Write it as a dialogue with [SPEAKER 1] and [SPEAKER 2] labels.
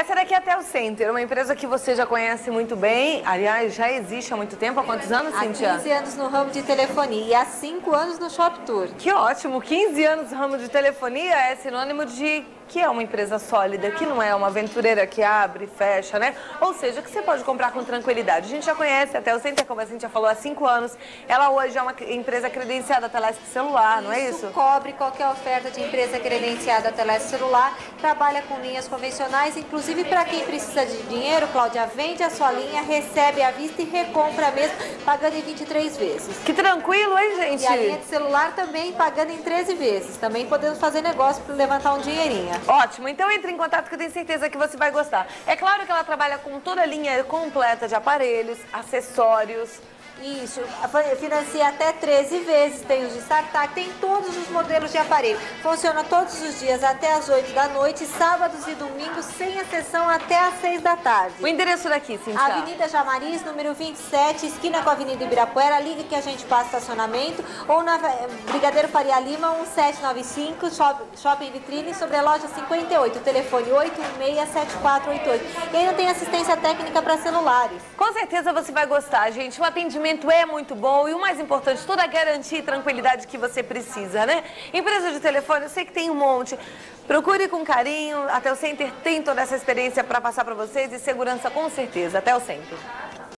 [SPEAKER 1] Essa daqui é a Telcenter, uma empresa que você já conhece muito bem. Aliás, já existe há muito tempo. Há quantos anos, Cíntia?
[SPEAKER 2] Há 15 anos no ramo de telefonia e há 5 anos no Shop Tour.
[SPEAKER 1] Que ótimo! 15 anos no ramo de telefonia é sinônimo de que é uma empresa sólida, que não é uma aventureira que abre e fecha, né? Ou seja, que você pode comprar com tranquilidade. A gente já conhece a Telcenter, como a gente já falou, há 5 anos. Ela hoje é uma empresa credenciada Telesp Celular, não é isso?
[SPEAKER 2] Isso cobre qualquer oferta de empresa credenciada Telesp Celular, trabalha com linhas convencionais, inclusive para quem precisa de dinheiro, Cláudia, vende a sua linha, recebe à vista e recompra mesmo, pagando em 23 vezes.
[SPEAKER 1] Que tranquilo, hein, gente?
[SPEAKER 2] E a linha de celular também pagando em 13 vezes. Também podemos fazer negócio para levantar um dinheirinho.
[SPEAKER 1] Ótimo, então entre em contato que eu tenho certeza que você vai gostar. É claro que ela trabalha com toda a linha completa de aparelhos, acessórios.
[SPEAKER 2] Isso, financia até 13 vezes, tem os de startup, tem todos os modelos de aparelho. Funciona todos os dias até as 8 da noite, sábados e domingos, sem exceção até às 6 da tarde.
[SPEAKER 1] O endereço daqui, Cíntia?
[SPEAKER 2] Avenida Jamariz, número 27, esquina com a Avenida Ibirapuera, liga que a gente passa estacionamento, ou na Brigadeiro Faria Lima, 1795, Shopping Vitrine, sobre a loja 58, telefone 816-7488. E ainda tem assistência técnica para celulares.
[SPEAKER 1] Com certeza você vai gostar, gente. O atendimento é muito bom e o mais importante, toda a garantia e tranquilidade que você precisa, né? Empresa de telefone, eu sei que tem um monte. Procure com carinho, a Telcenter tem toda essa experiência para passar para vocês e segurança com certeza. Telcenter.